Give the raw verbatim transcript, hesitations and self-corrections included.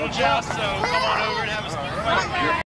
little joust, so come on over and have a